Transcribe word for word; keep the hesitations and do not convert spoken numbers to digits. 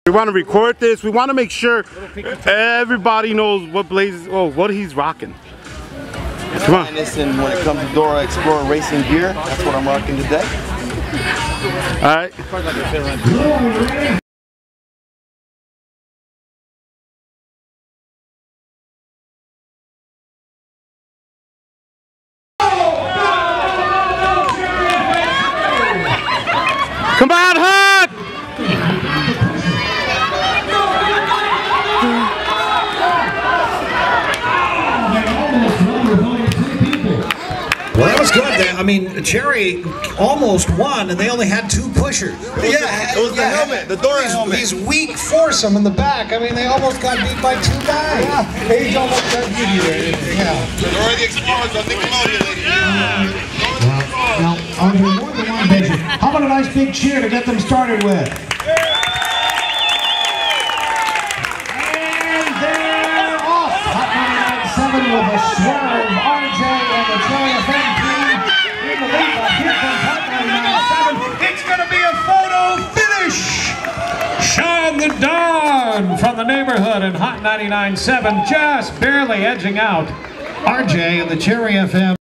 We want to record this. We want to make sure everybody knows what Blaze, oh, what he's rocking. Come on. And when it comes to Dora Explorer racing gear, that's what I'm rocking today. All right. Come on, Huck! Well, that was good. I mean, Cherry almost won, and they only had two pushers. Yeah, it was the helmet, the Dora helmet. These weak foursome in the back. I mean, they almost got beat by two guys. Yeah, Age almost got beat you there. Yeah. Dora the Explorers on Nickelodeon, ladies. Yeah. Now, are there more than one vision? How about a nice big cheer to get them started with? And they're off. Hot ninety-nine point seven with a swerve. R J and the Cherry F M team in the lead by here from Hot ninety-nine point seven. It's going to be a photo finish. Sean the Don from the neighborhood in Hot ninety-nine point seven, just barely edging out R J and the Cherry F M.